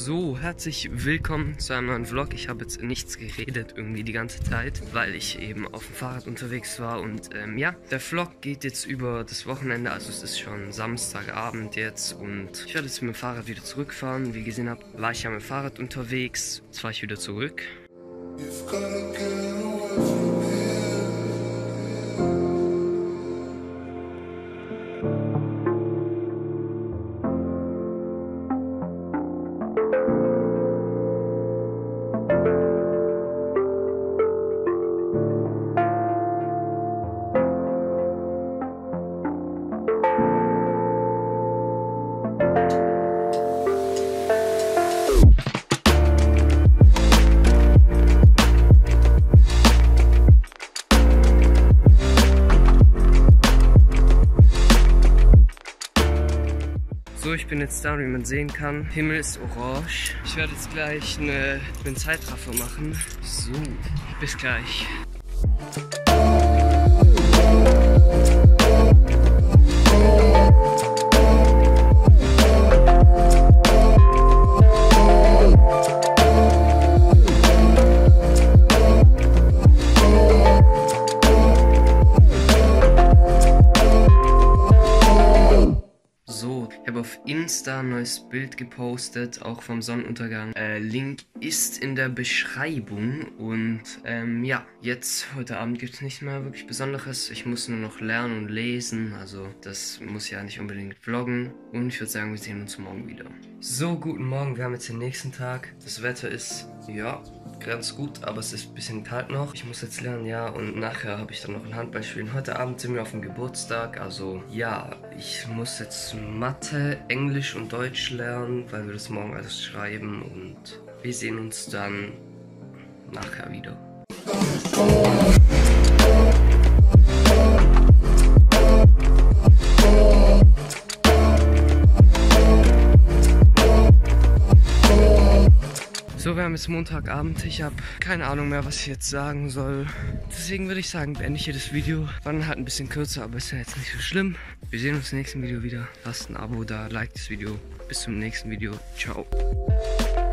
So, herzlich willkommen zu einem neuen Vlog. Ich habe jetzt nichts geredet irgendwie die ganze Zeit, weil ich eben auf dem Fahrrad unterwegs war. Und ja, der Vlog geht jetzt über das Wochenende, also es ist schon Samstagabend jetzt. Und ich werde jetzt mit dem Fahrrad wieder zurückfahren. Wie ihr gesehen habt, war ich ja mit dem Fahrrad unterwegs. Jetzt fahre ich wieder zurück. So, ich bin jetzt da, wie man sehen kann. Himmel ist orange. Ich werde jetzt gleich einen Zeitraffer machen. So, bis gleich. Ich habe auf Insta ein neues Bild gepostet, auch vom Sonnenuntergang. Link ist in der Beschreibung. Und ja, jetzt, heute Abend gibt es nicht mehr wirklich Besonderes. Ich muss nur noch lernen und lesen, also das muss ja nicht unbedingt vloggen. Und ich würde sagen, wir sehen uns morgen wieder. So, guten Morgen, wir haben jetzt den nächsten Tag. Das Wetter ist, ja, ganz gut, aber es ist ein bisschen kalt noch. Ich muss jetzt lernen, ja, und nachher habe ich dann noch ein Handballspielen. Heute Abend sind wir auf dem Geburtstag, also ja, ich muss jetzt Mathe, Englisch und Deutsch lernen, weil wir das morgen alles schreiben und wir sehen uns dann nachher wieder. So, wir haben jetzt Montagabend. Ich habe keine Ahnung mehr, was ich jetzt sagen soll. Deswegen würde ich sagen, beende ich hier das Video. War dann halt ein bisschen kürzer, aber ist ja jetzt nicht so schlimm. Wir sehen uns im nächsten Video wieder. Lasst ein Abo da, liked das Video. Bis zum nächsten Video. Ciao.